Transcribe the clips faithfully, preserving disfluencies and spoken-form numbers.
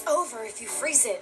over if you freeze it.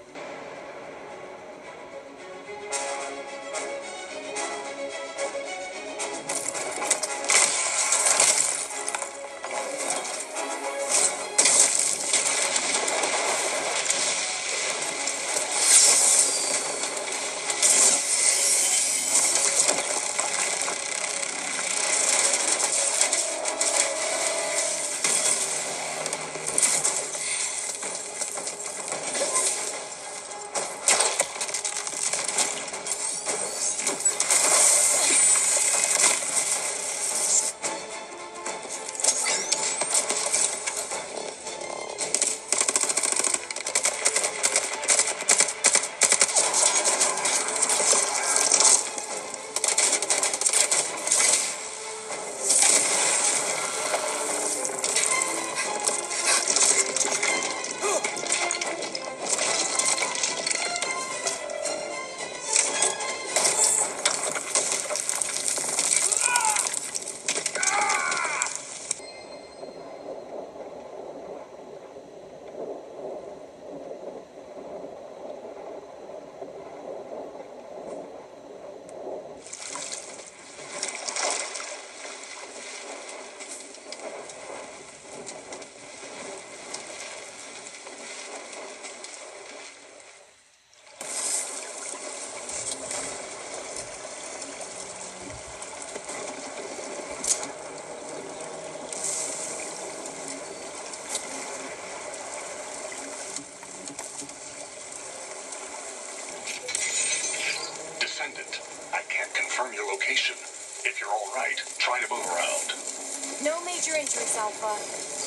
I can't confirm your location. If you're all right, try to move around. No major injuries, Alpha.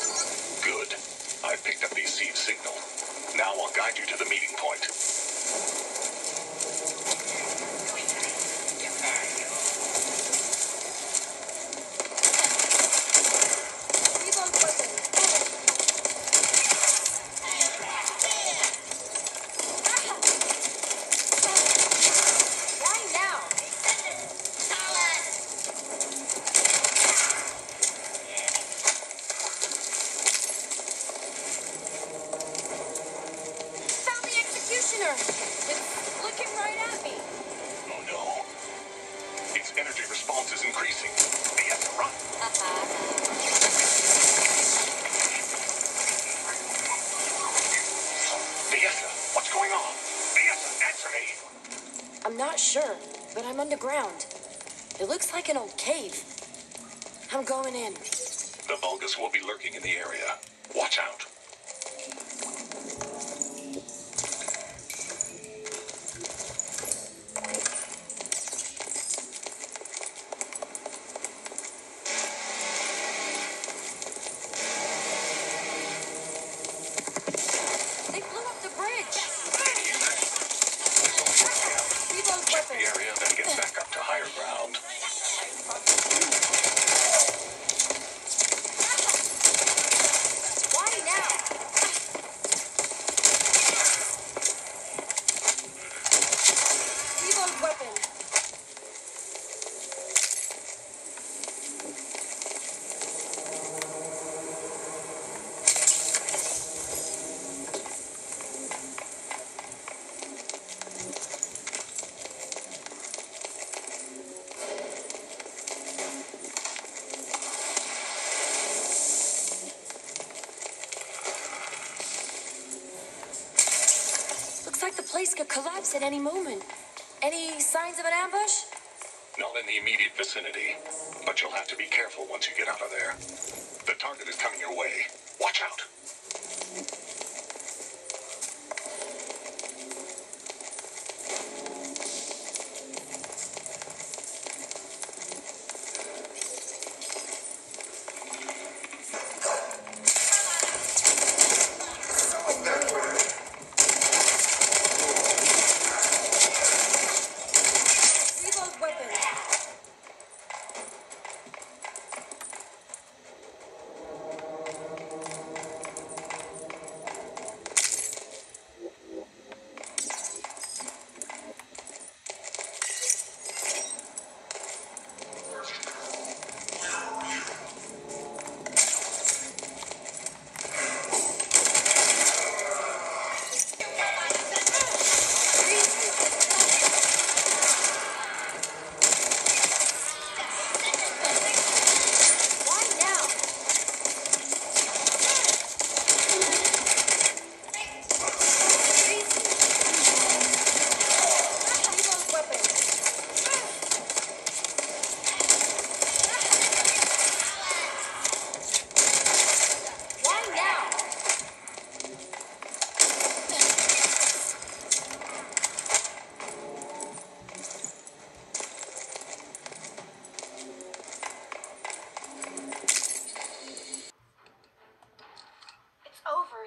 Good. I picked up the seed signal. Now I'll guide you to the meeting point. It's looking right at me. Oh no. Its energy response is increasing. We have to run. Fiesta, what's going on? Fiesta, answer me. I'm not sure, but I'm underground. It looks like an old cave. I'm going in. The Vulgus will be lurking in the area. Watch out. Check the area, then get back up to higher ground. Why now? Reload weapon. Looks like the place could collapse at any moment. Any signs of an ambush? Not in the immediate vicinity, but you'll have to be careful once you get out of there. The target is coming your way. Watch out.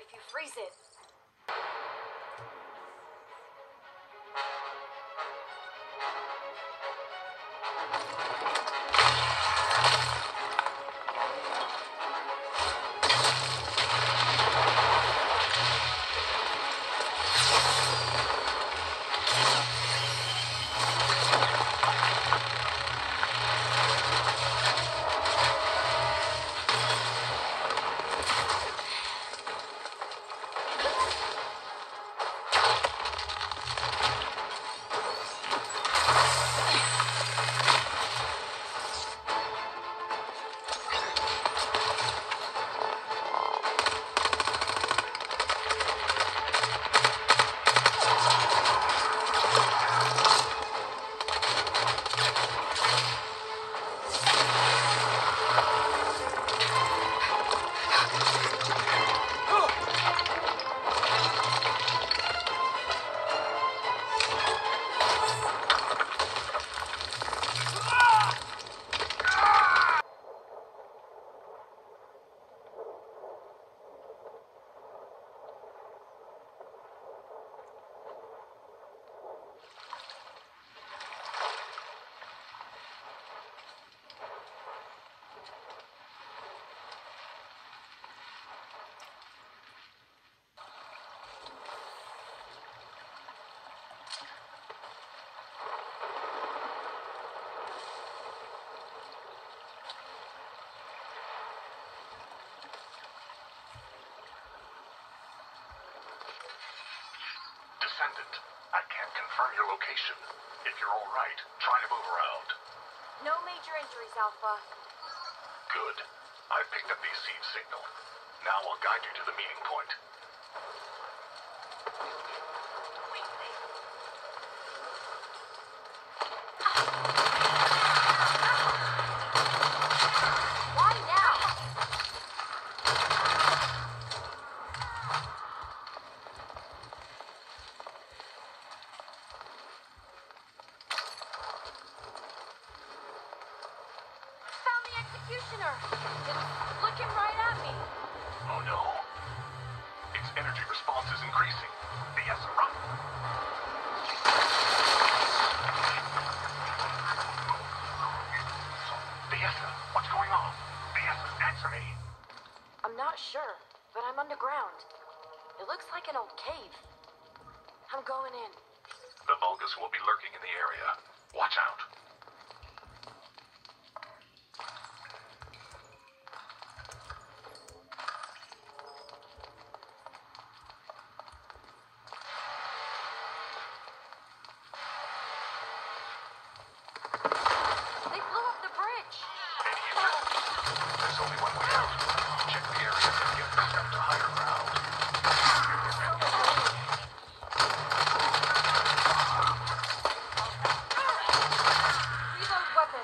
if you freeze it. Descendant, I can't confirm your location. If you're all right, try to move around. No major injuries, Alpha. Good. I picked up the seed signal. Now I'll guide you to the meeting point. Why now? Found the executioner. It's looking right at me. Oh no. Its energy response is increasing. Yes, run. Fiesta, what's going on? Fiesta, answer me. I'm not sure, but I'm underground. It looks like an old cave. I'm going in. The Vulgus will be lurking in the area. Watch out. They blew up the bridge. Any interest? There's only one way out. Check the area and get back up to higher ground. Reload weapon.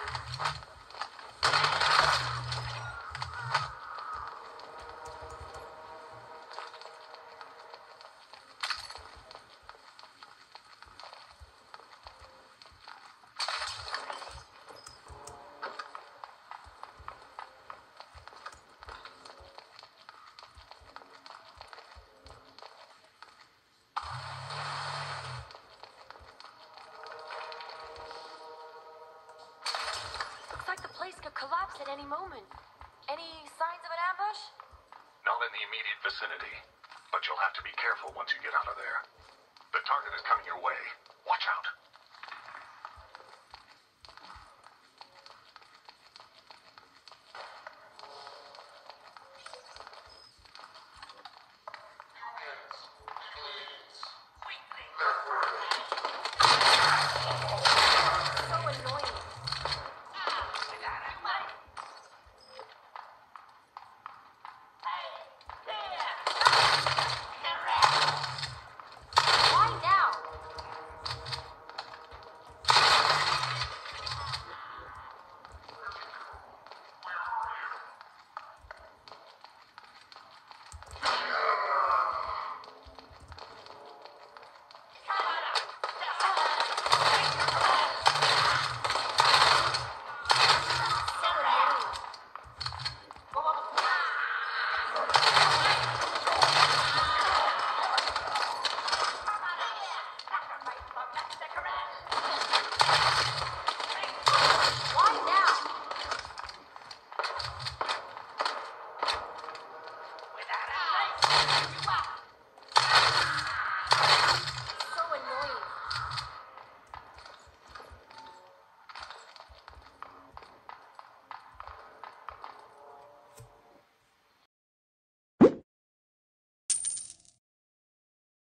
Looks like the place could collapse at any moment. Any signs of an ambush? Not in the immediate vicinity, but you'll have to be careful once you get out of there. The target is coming your way. Watch out. So annoying. Why now?